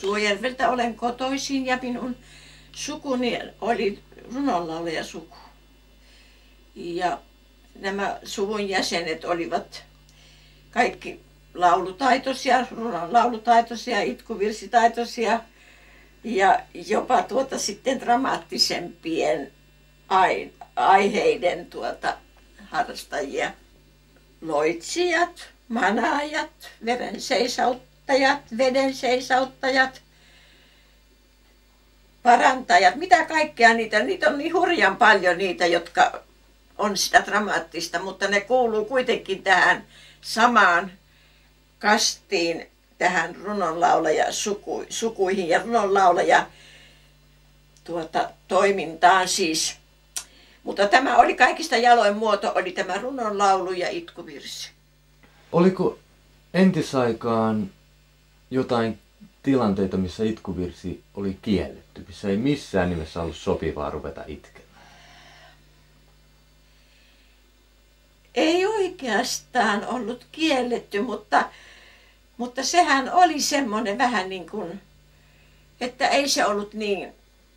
Luojärveltä olen kotoisin ja minun sukuni oli runonlaulajasuku. Ja nämä suvun jäsenet olivat kaikki laulutaitoisia, runonlaulutaitoisia, itkuvirsitaitoisia ja jopa sitten dramaattisempien aiheiden harrastajia. Loitsijat, manaajat, veden seisauttajat, parantajat, mitä kaikkea niitä on niin hurjan paljon niitä, jotka on sitä dramaattista, mutta ne kuuluu kuitenkin tähän samaan kastiin, tähän runonlaulajasukuihin ja runonlaulaja toimintaan siis. Mutta tämä oli kaikista jaloin muoto, oli tämä runonlaulu ja itkuvirsi. Oliko entisaikaan jotain tilanteita, missä itkuvirsi oli kielletty, missä ei missään nimessä ollut sopivaa ruveta itkemään? Ei oikeastaan ollut kielletty, mutta sehän oli semmoinen vähän niin kuin, että ei se ollut niin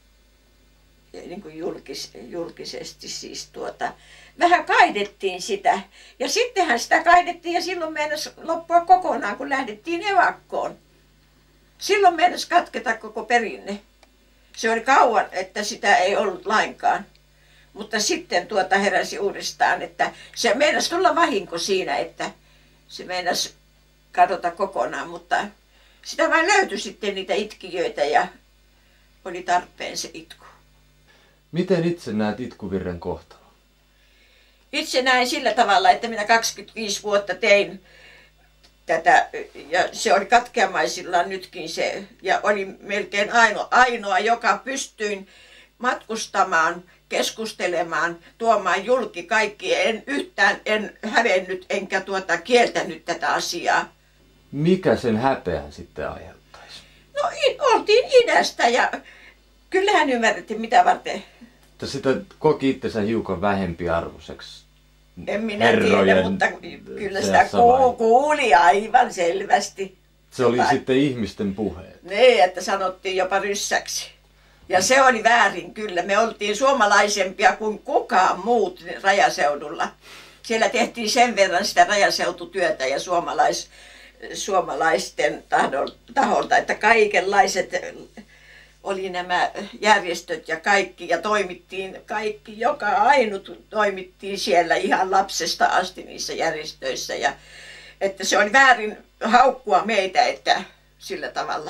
kuin julkisesti siis vähän kaidettiin sitä. Ja sittenhän sitä kaidettiin ja silloin meinasi loppua kokonaan, kun lähdettiin evakkoon. Silloin meinasi katketa koko perinne. Se oli kauan, että sitä ei ollut lainkaan. Mutta sitten heräsi uudestaan, että se meinasi tulla vahinko siinä, että se meinasi kadota kokonaan. Mutta sitä vain löytyi sitten niitä itkijöitä ja oli tarpeen se itku. Miten itse näet itkuvirren kohtalon? Itse näin sillä tavalla, että minä 25 vuotta tein tätä ja se oli katkeamaisillaan nytkin se. Ja oli melkein ainoa, joka pystyin matkustamaan, keskustelemaan, tuomaan julki kaikki. En hävennyt enkä kieltänyt tätä asiaa. Mikä sen häpeän sitten aiheuttaisi? No oltiin idästä ja kyllähän ymmärrettiin mitä varten. Mutta sitä koki itsensä hiukan vähempiarvoiseksi. En minä tiedä, mutta kyllä sitä kuuli aivan selvästi. Se oli sitten ihmisten puheet. Niin, että sanottiin jopa ryssäksi. Ja se oli väärin kyllä. Me oltiin suomalaisempia kuin kukaan muut rajaseudulla. Siellä tehtiin sen verran sitä rajaseututyötä ja suomalaisten taholta, että kaikenlaiset oli nämä järjestöt ja kaikki ja toimittiin kaikki, joka ainut toimittiin siellä ihan lapsesta asti niissä järjestöissä ja että se oli väärin haukkua meitä, että sillä tavalla.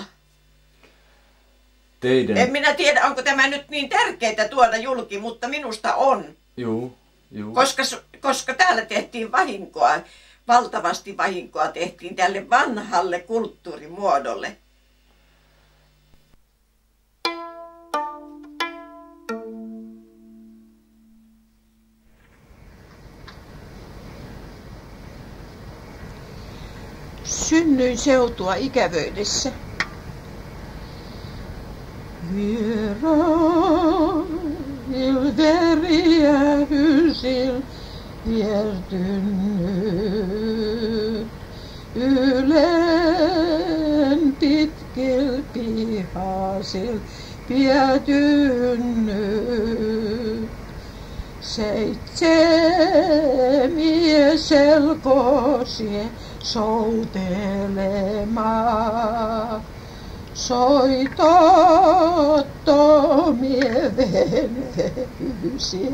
En minä tiedä, onko tämä nyt niin tärkeää tuoda julki, mutta minusta on. Juu. Koska täällä tehtiin vahinkoa, valtavasti vahinkoa tehtiin tälle vanhalle kulttuurimuodolle. Synnyin seutua Ikävöydessä. Veriä hysil viertynyt ylen pitkil pihasil pietynyt. Seitsemie selkosie soutelemaan. Soitottomie veneysiä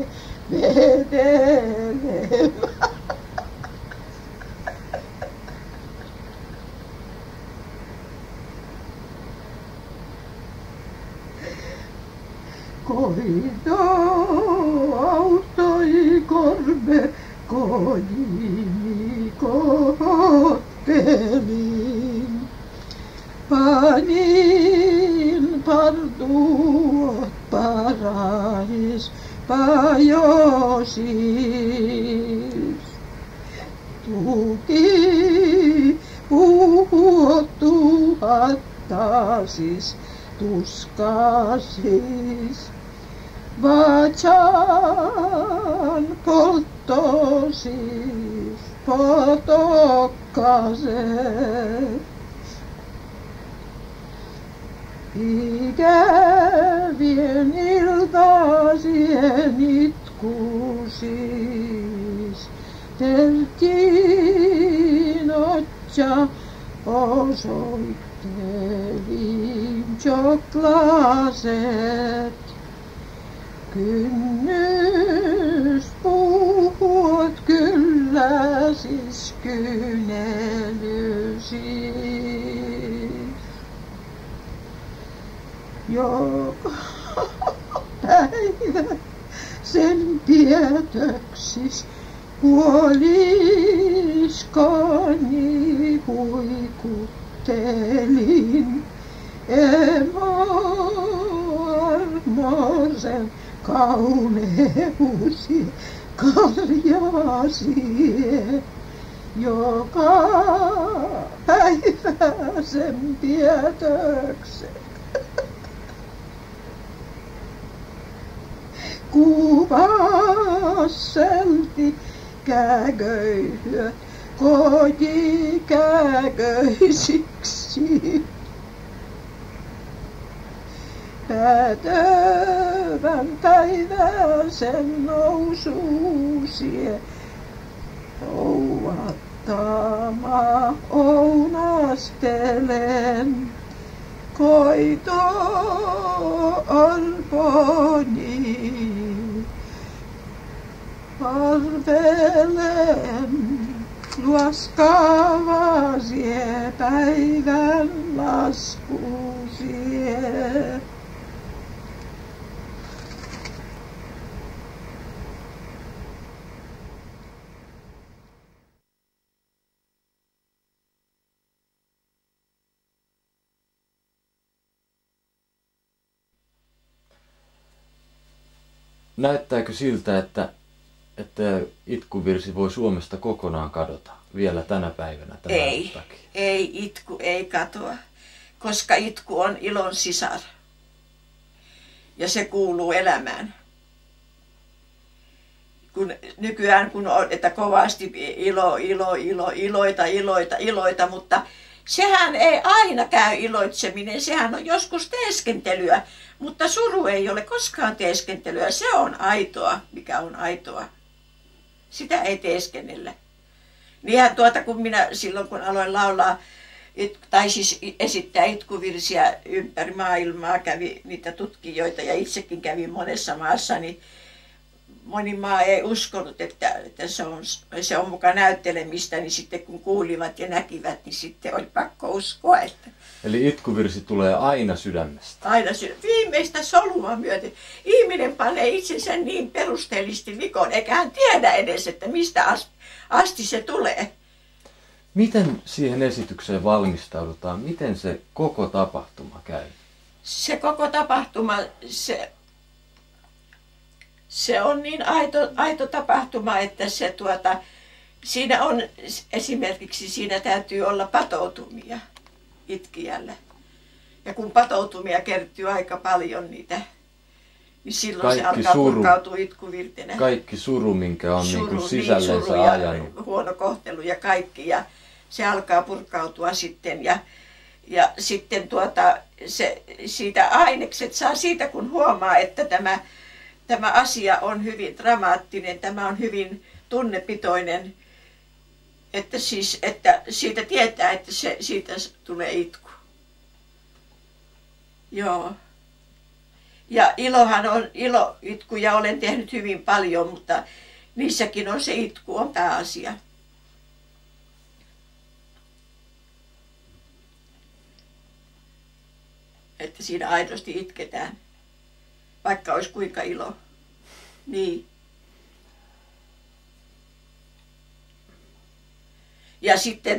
vedelemään. Koito autoi korve kojini kohottelin. Panin partuot parais pajosis. Tuki puhuttu hattasis tuskasis. Vatsan polttosis potokkaset. Ikävien iltasien itku siis teltiin otsa osoittelin joklaset. Kynnyspuut kyllä siis kynelysi. Joka päivä sen pietöksis puoliskoni huikuttelin. Emarmosen kauneusi karjasie. Joka päivä sen pietöksen. Kuvasselti kägöihyöt kotikägöisiksi. Päätövän päivän sen nousuusie ouvattama ounastelen. Koito arponi arvelen luoskavasie päivän laskusie. Näyttääkö siltä, että itkuvirsi voi Suomesta kokonaan kadota vielä tänä päivänä tämän takia? Ei itku ei katoa, koska itku on ilon sisar ja se kuuluu elämään. Nykyään kun on, että kovasti iloita, mutta sehän ei aina käy iloitseminen, sehän on joskus teeskentelyä, mutta suru ei ole koskaan teeskentelyä, se on aitoa, mikä on aitoa. Sitä ei teeskennellä. Niinhän kun minä silloin kun aloin laulaa, tai siis esittää itkuvirsiä ympäri maailmaa, kävi niitä tutkijoita ja itsekin kävin monessa maassa, niin moni maa ei uskonut, että se on muka näyttelemistä, niin sitten kun kuulivat ja näkivät, niin sitten oli pakko uskoa. Että eli itkuvirsi tulee aina sydämestä? Aina viimeistä solua myöten. Ihminen panee itsensä niin perusteellisesti likoon, eikä hän tiedä edes, että mistä asti se tulee. Miten siihen esitykseen valmistaudutaan? Miten se koko tapahtuma käy? Se koko tapahtuma, se on niin aito tapahtuma, että siinä on esimerkiksi siinä täytyy olla patoutumia itkijällä. Ja kun patoutumia kertyy aika paljon niitä, niin silloin kaikki se alkaa purkautua itkuvirtenä. Kaikki suru, minkä on niin sisällensä ajanut. Huono kohtelu ja kaikki. Ja se alkaa purkautua sitten. Ja sitten siitä ainekset saa siitä, kun huomaa, että tämä asia on hyvin dramaattinen, tämä on hyvin tunnepitoinen, että siitä tietää, että siitä tulee itku. Joo. Ja itkuja olen tehnyt hyvin paljon, mutta niissäkin on se itku, on pääasia. Että siinä aidosti itketään. Vaikka olisi kuinka ilo. Niin. Ja sitten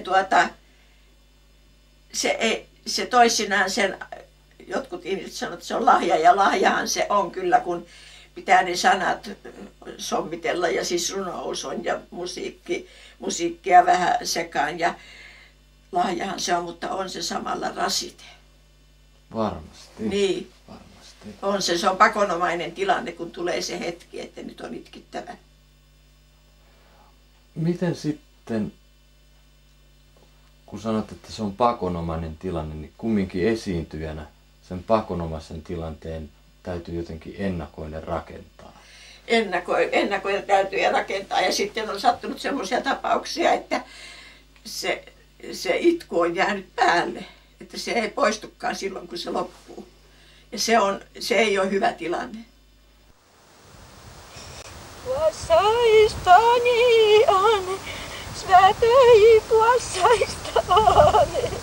se toisinaan sen, jotkut ihmiset sanovat, että se on lahja, ja lahjahan se on kyllä, kun pitää ne sanat sommitella, ja siis runous on, ja musiikkia vähän sekaan, ja lahjahan se on, mutta on se samalla rasite. Varmasti. Niin. Se on pakonomainen tilanne, kun tulee se hetki, että nyt on itkittävä. Miten sitten, kun sanot, että se on pakonomainen tilanne, niin kumminkin esiintyjänä sen pakonomaisen tilanteen täytyy jotenkin ennakoiden rakentaa. Ennakoida täytyy ja rakentaa. Ja sitten on sattunut semmoisia tapauksia, että se itku on jäänyt päälle. Että se ei poistukaan silloin, kun se loppuu. Ja se ei ole hyvä tilanne. Vasaistani on, svätöi puosaistani.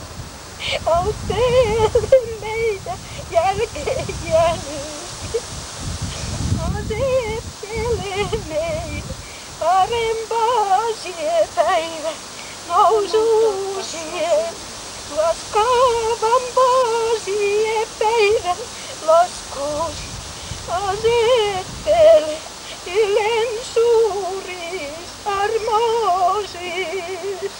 Auttele meitä jälkeen jäänyt. Asettele meitä parempaa päivän noususien. Laskaavampaa päivän laskuusi. Asettele ylen suuris armoosis.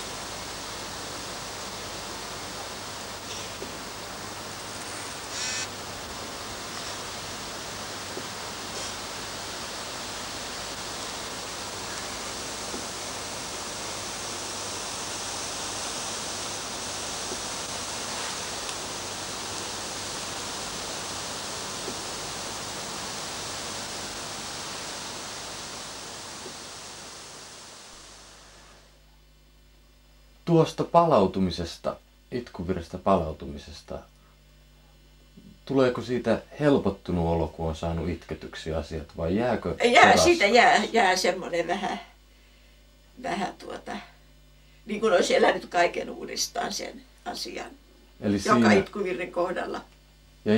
Tuosta palautumisesta, itkuvirrestä palautumisesta, tuleeko siitä helpottunut olo, kun on saanut itketyksi asiat, vai jääkö Siitä jää semmoinen vähän niin kuin olisi elänyt kaiken uudestaan sen asian, eli joka siinä, itkuvirren kohdalla. Ja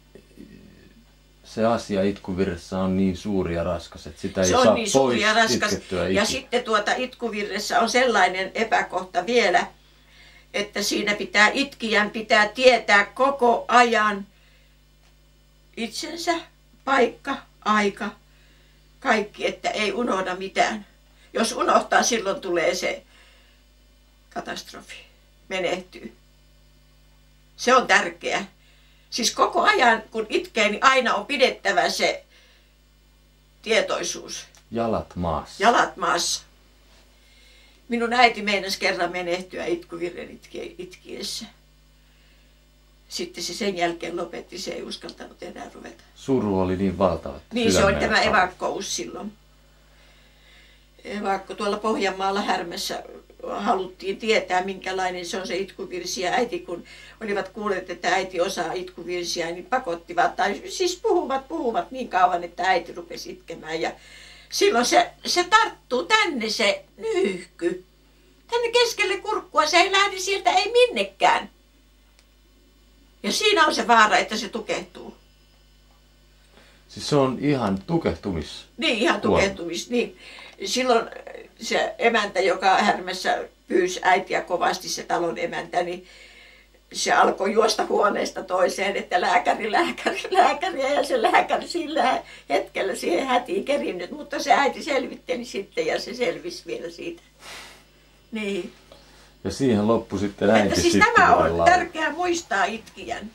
se asia itkuvirressä on niin suuri ja raskas, että sitä ei Se on saa niin pois suuri ja raskas. itkettyä Ja sitten itkuvirressä on sellainen epäkohta vielä, että siinä itkijän pitää tietää koko ajan itsensä, paikka, aika, kaikki, että ei unohda mitään. Jos unohtaa, silloin tulee se katastrofi, menehtyy. Se on tärkeää. Siis koko ajan, kun itkee, niin aina on pidettävä se tietoisuus. Jalat maassa. Jalat maassa. Minun äiti meinasi kerran menehtyä itkuvirren itkiessä. Sitten se sen jälkeen lopetti, se ei uskaltanut enää ruveta. Suru oli niin valtava. Niin se oli tämä evakkous silloin. Evakko tuolla Pohjanmaalla Härmässä haluttiin tietää, minkälainen se on se itkuvirsi. Ja äiti, kun olivat kuulleet, että äiti osaa itkuvirsiä, niin pakottivat, tai siis puhuvat niin kauan, että äiti rupesi itkemään. Ja silloin se tarttuu tänne se nyyhky. Tänne keskelle kurkkua, se ei lähde sieltä ei minnekään. Ja siinä on se vaara, että se tukehtuu. Siis se on ihan tukehtumis. Niin, ihan tukehtumis. Niin. Silloin se emäntä, joka Härmässä pyysi äitiä kovasti, se talon emäntä, niin se alkoi juosta huoneesta toiseen, että lääkäri. Ja se lääkäri sillä hetkellä siihen hätiin kerinnyt, mutta se äiti selvitteli sitten ja se selvisi vielä siitä. Niin. Ja siihen loppui sitten äiti. Että siis tämä on tärkeää muistaa itkijän.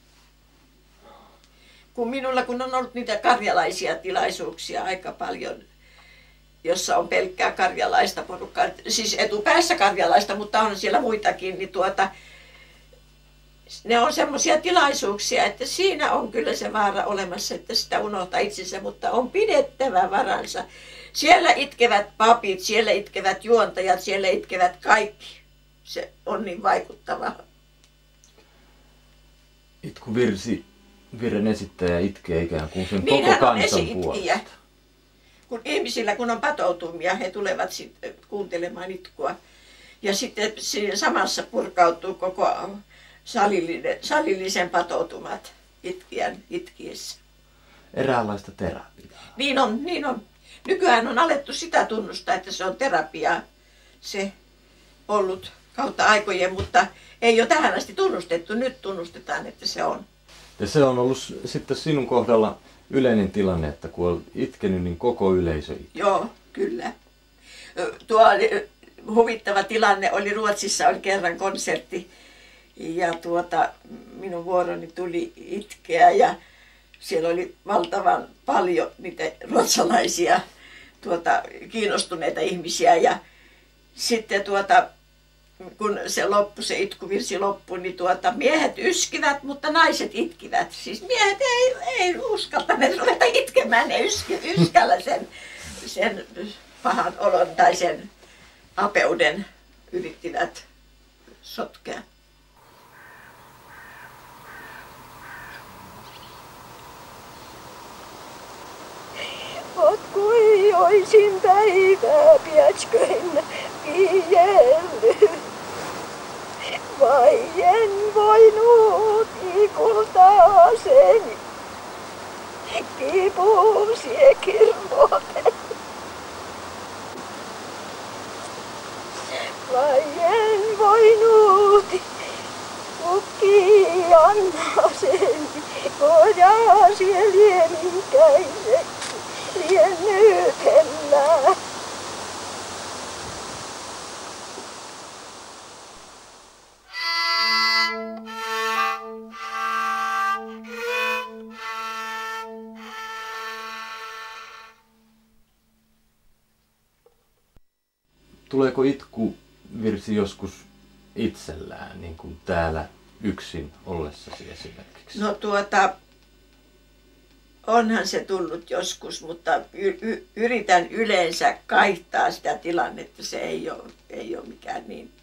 Kun on ollut niitä karjalaisia tilaisuuksia aika paljon, jossa on pelkkää karjalaista porukkaa, siis etupäässä karjalaista, mutta on siellä muitakin, niin ne on semmoisia tilaisuuksia, että siinä on kyllä se vaara olemassa, että sitä unohtaa itsensä, mutta on pidettävä varansa. Siellä itkevät papit, siellä itkevät juontajat, siellä itkevät kaikki. Se on niin vaikuttavaa. Virren esittäjä itkee ikään kuin sen niin, koko kansan puolesta. Kun ihmisillä kun on patoutumia, he tulevat sitten kuuntelemaan itkua. Ja sitten siinä samassa purkautuu koko salillisen patoutumat itkijän itkiessä. Eräänlaista terapiaa. Niin on. Nykyään on alettu sitä tunnustaa, että se on terapiaa se ollut kautta aikojen, mutta ei ole tähän asti tunnustettu. Nyt tunnustetaan, että se on. Ja se on ollut sitten sinun kohdalla yleinen tilanne, että kun olet itkenyt, niin koko yleisö itkee. Joo, kyllä. Tuo huvittava tilanne oli Ruotsissa, oli kerran konsertti ja minun vuoroni tuli itkeä ja siellä oli valtavan paljon niitä ruotsalaisia kiinnostuneita ihmisiä ja sitten kun se loppui, se itkuvirsi loppui, niin miehet yskivät, mutta naiset itkivät. Siis miehet ei uskaltaneet ruveta itkemään, ne yskällä sen pahan olon tai sen apeuden yrittivät sotkea. Ot kui oisin päivää piätsköin viielly. Vai en voinut ikultaaseni kipuusie kirmoten. Vai en voinut ukki annaseni kojasie lieminkäisen liennytellään. Tuleeko itkuvirsi joskus itsellään, niin kuin täällä yksin ollessasi esimerkiksi? No onhan se tullut joskus, mutta yritän yleensä kaihtaa sitä tilannetta. Se ei ole mikään niin,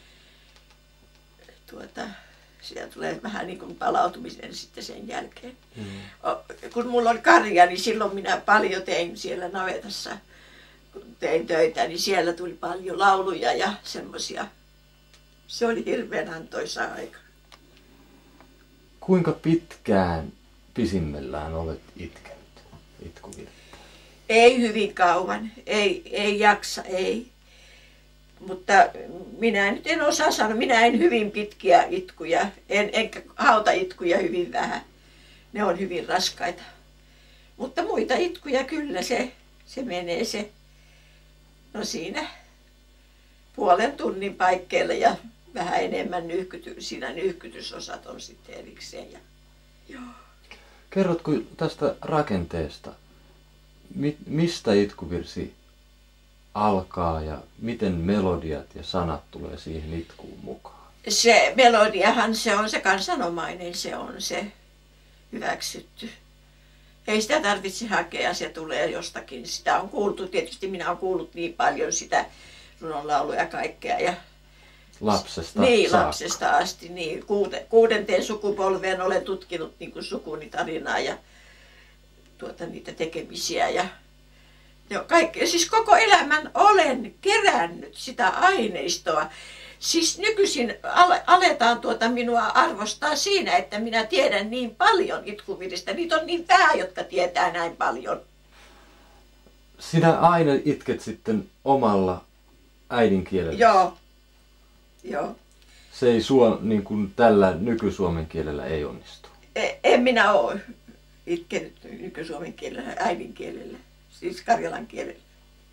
siellä tulee vähän niin kuin palautumisen sitten sen jälkeen. Kun mulla oli karja, niin silloin minä paljon tein siellä navetassa, kun tein töitä, niin siellä tuli paljon lauluja ja semmoisia. Se oli hirveän antoisa aika. Kuinka pitkään pisimmillään olet itkenyt itkuvirttä? Ei hyvin kauan, ei jaksa, ei. Mutta minä nyt en osaa sanoa, minä en hyvin pitkiä itkuja, enkä hautaitkuja hyvin vähän. Ne on hyvin raskaita. Mutta muita itkuja kyllä se menee se. No siinä puolen tunnin paikkeilla ja vähän enemmän siinä nyyhkytysosat on sitten erikseen. Joo. Kerrotko tästä rakenteesta, mistä itkuvirsi alkaa ja miten melodiat ja sanat tulee siihen itkuun mukaan? Se melodiahan se on se kansanomainen, se on se hyväksytty. Ei sitä tarvitse hakea, se tulee jostakin. Sitä on kuultu, tietysti minä olen kuullut niin paljon sitä runonlauluja ja kaikkea. Ja lapsesta niin, saakka. Lapsesta asti. Niin. 6. sukupolveen olen tutkinut niin kuin sukuni tarinaa ja niitä tekemisiä. Ja kaikkea. Siis koko elämän olen kerännyt sitä aineistoa. Siis nykyisin aletaan minua arvostaa siinä, että minä tiedän niin paljon itkuviristä. Niitä on niin vähän, jotka tietää näin paljon. Sinä aina itket sitten omalla äidinkielellä? Joo. Se ei niin kuin tällä nykysuomen kielellä ei onnistu? En minä ole itkenyt nykysuomen kielellä, äidinkielellä, siis karjalan kielellä.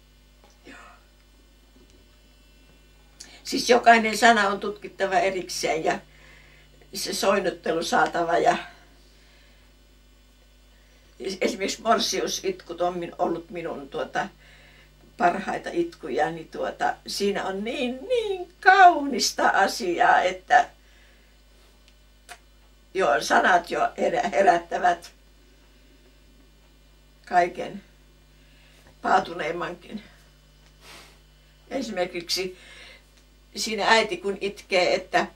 Siis jokainen sana on tutkittava erikseen ja se soinnuttelu saatava. Ja esimerkiksi morsiusitkut on ollut minun parhaita itkuja, niin siinä on niin kaunista asiaa, että sanat jo herättävät kaiken paatuneimmankin. Esimerkiksi siinä äiti kun itkee, että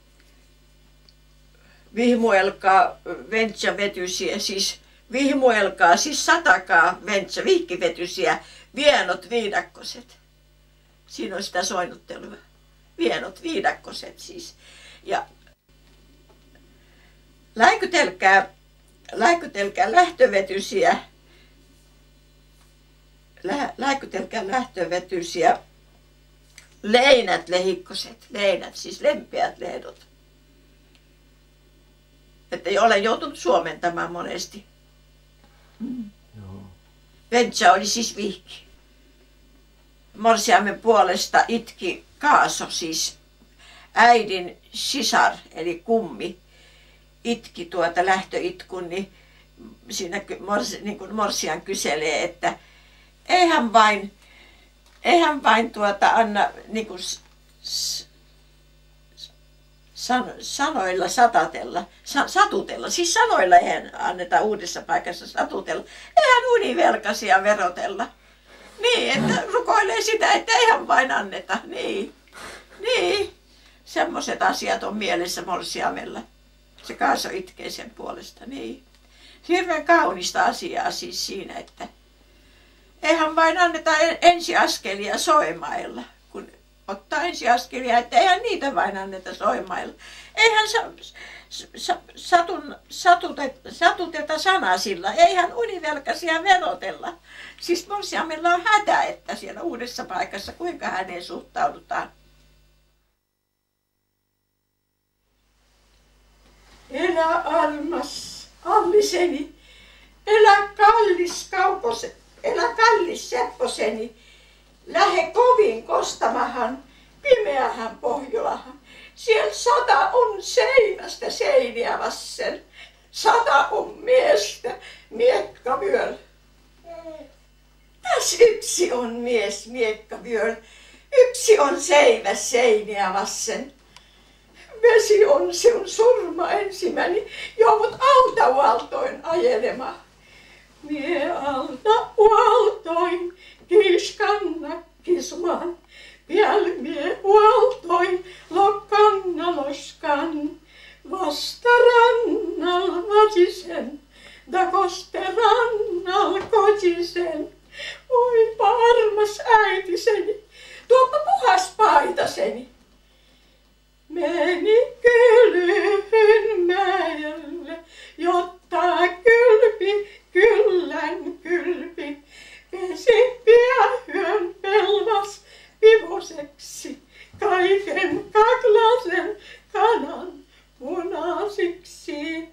vihmuelkaa ventsä vetysiä, siis vihmuelkaa, siis satakaa ventsä, vihkivetysiä, vienot viidakkoset. Siinä on sitä soinnuttelua. Vienot viidakkoset siis. Ja läikytelkää lähtövetysiä, leinät lehikkoset, siis lempeät lehdot. Että olen joutunut suomentamaan monesti. Joo. Ventsä oli siis vihki. Morsiamen puolesta itki Kaaso, siis äidin sisar, eli kummi, itki lähtöitkun, niin siinä niin kuin morsian kyselee, että eihän vain anna niin kuin sanoilla satutella. Siis sanoilla eihän anneta uudessa paikassa satutella. Eihän univelkaisia verotella. Niin, että rukoilee sitä, että eihän vain anneta. Niin. Semmoiset asiat on mielessä morsiamella. Se Kaaso itkee sen puolesta, niin. Hirveän kaunista asiaa siis siinä, että eihän vain anneta ensiaskelia soimailla, kun ottaa ensiaskelia, että eihän niitä vain anneta soimailla. Eihän satuteta sanasilla, eihän univelkaisia verotella. Siis morsiamella on hätä, että siellä uudessa paikassa, kuinka häneen suhtaudutaan. Elä armas Alliseni, elä kallis Sepposeni, lähe kovin kostamahan, pimeähän Pohjolahan. Siellä 100 on seinästä seiniä vassen, 100 on miestä miekkavyöl. Täs yksi on mies miekkavyöl, yksi on seinä seiniä vassen. Vesi on sinun surma ensimmäinen, joudut autaualtoin ajelema. Mie altaualtoin kiiskanna kisman, piel mie ualtoin lokkanna loskan. Vasta rannal vasisen, da koste rannal kotisen. Oipa armas äitiseni, tuoppa puhas paitaseni. Meni kylyn mäelle, jotta kyllän kylpi. Pesi piähyön pelvas vivoseksi, kaiken kaklasen kanan punasiksi.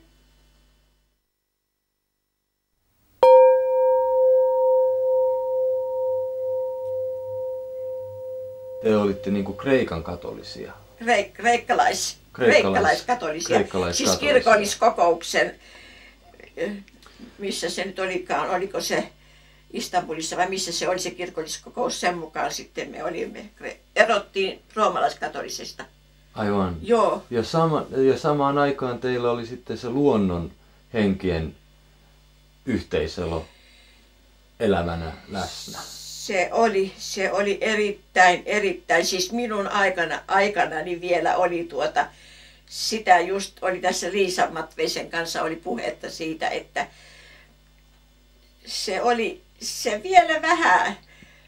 Te olitte niinku Kreikan katolisia. Kreikkalaiskatolisia. Siis kirkolliskokouksen, missä se nyt olikaan, oliko se Istanbulissa vai missä se oli se kirkolliskokous, sen mukaan sitten me olimme, erottiin roomalaiskatolisesta. Aivan. Joo. Ja samaan aikaan teillä oli sitten se luonnon henkien yhteiselo elävänä läsnä. Se oli erittäin, siis minun aikanani vielä oli sitä just oli tässä Liisa Matveisen kanssa oli puhetta siitä, että se vielä vähän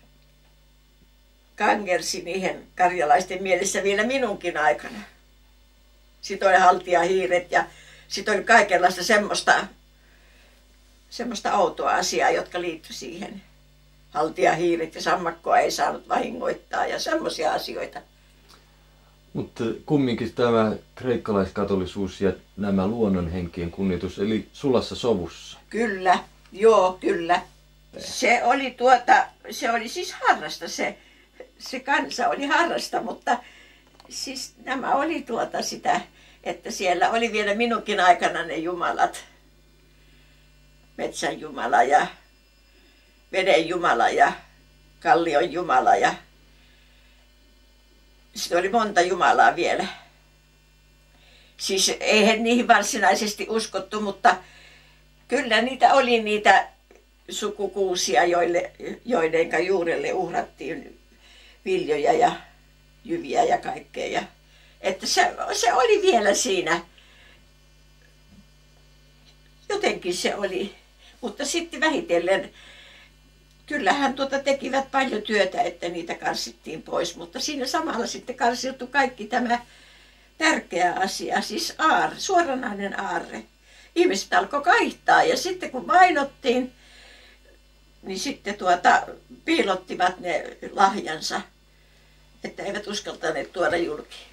kangersi niihin karjalaisten mielessä vielä minunkin aikana. Sitten oli haltijahiiret ja sitten oli kaikenlaista semmoista outoa asiaa, jotka liittyi siihen. Haltijahiiret ja sammakkoa ei saanut vahingoittaa ja semmoisia asioita. Mutta kumminkin tämä kreikkalaiskatolisuus ja nämä luonnonhenkien kunnioitus, eli sulassa sovussa. Kyllä, kyllä. Se oli siis harrasta, se kansa oli harrasta, mutta siis nämä oli sitä, että siellä oli vielä minunkin aikana ne jumalat. Metsän jumala ja veden jumala ja kallion jumala ja sitten oli monta jumalaa vielä. Siis eihän niihin varsinaisesti uskottu, mutta kyllä niitä oli niitä sukukuusia, joidenka juurelle uhrattiin viljoja ja jyviä ja kaikkea. Että se oli vielä siinä. Jotenkin se oli. Mutta sitten vähitellen, kyllähän tekivät paljon työtä, että niitä karsittiin pois. Mutta siinä samalla sitten karsiutui kaikki tämä tärkeä asia, siis suoranainen aarre. Ihmiset alkoi kaihtaa ja sitten kun vainottiin, niin sitten piilottivat ne lahjansa, että eivät uskaltaneet tuoda julki.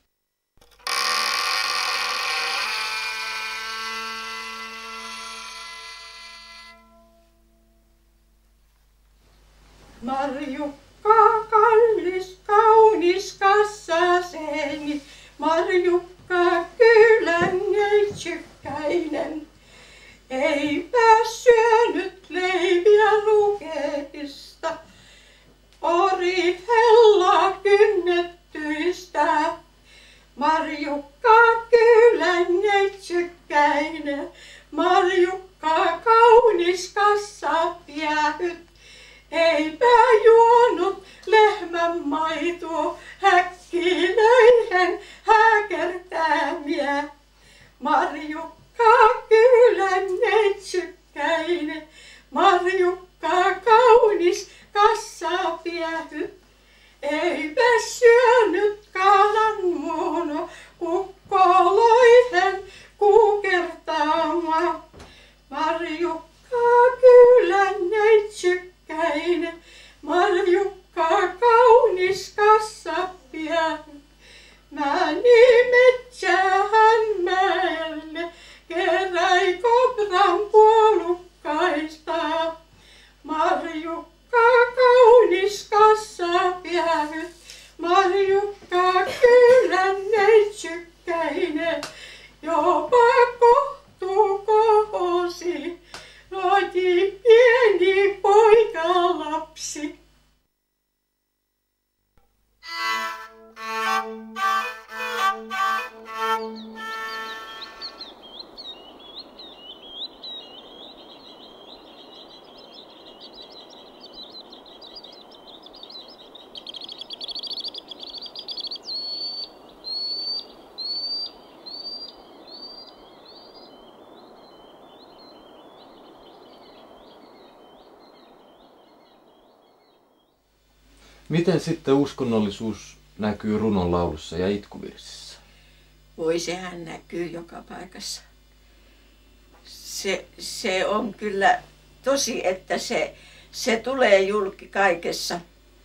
Marjukka, kallis, kaunis kassaseni, Marjukka, kylän neitsykäinen, eipä syönyt leiviä rukeista, ori hella kynnettyistä. Marjukka, Meni metsähän mäelle, keräi kobran puolukkaista. Marjukka kaunis kassapäähyt, Marjukka kylän neitsykkäinen, jopa kohtu kohosi, loti pieni poikalapsi. Miten sitten uskonnollisuus näkyy runonlaulussa ja itkuvirsissä? Voi, sehän näkyy joka paikassa. Se on kyllä tosi, että se tulee julki kaikessa.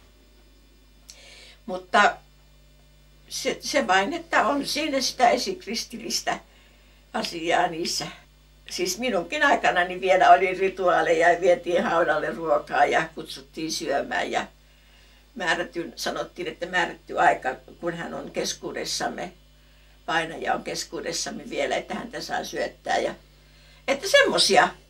Mutta se vain, että on siinä sitä esikristillistä asiaa niissä. Siis minunkin aikanani vielä oli rituaaleja ja vietiin haudalle ruokaa ja kutsuttiin syömään ja sanottiin, että määrätty aika, kun hän on keskuudessamme, painaja on keskuudessamme vielä, että häntä saa syöttää. Ja, että semmoisia.